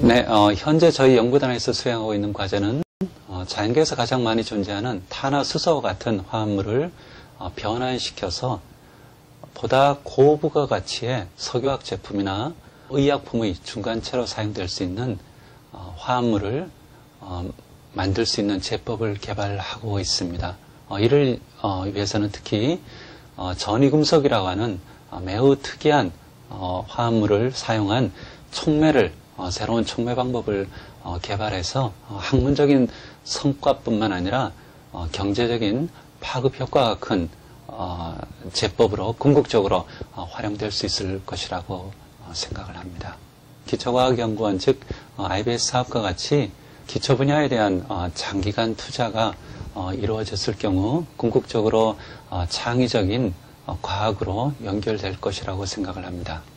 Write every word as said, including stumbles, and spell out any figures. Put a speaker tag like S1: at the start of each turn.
S1: 네, 어, 현재 저희 연구단에서 수행하고 있는 과제는 어, 자연계에서 가장 많이 존재하는 탄화 수소와 같은 화합물을 어, 변환시켜서 보다 고부가 가치의 석유화학 제품이나 의약품의 중간체로 사용될 수 있는 어, 화합물을 어, 만들 수 있는 제법을 개발하고 있습니다. 어, 이를 어, 위해서는 특히 어, 전이금속이라고 하는 어, 매우 특이한 어, 화합물을 사용한 촉매를 어, 새로운 촉매 방법을 어, 개발해서 어, 학문적인 성과뿐만 아니라 어, 경제적인 파급 효과가 큰 어, 제법으로 궁극적으로 어, 활용될 수 있을 것이라고 어, 생각을 합니다. 기초과학연구원 즉 어, 아이비에스 사업과 같이 기초 분야에 대한 어, 장기간 투자가 어, 이루어졌을 경우 궁극적으로 어, 창의적인 어, 과학으로 연결될 것이라고 생각을 합니다.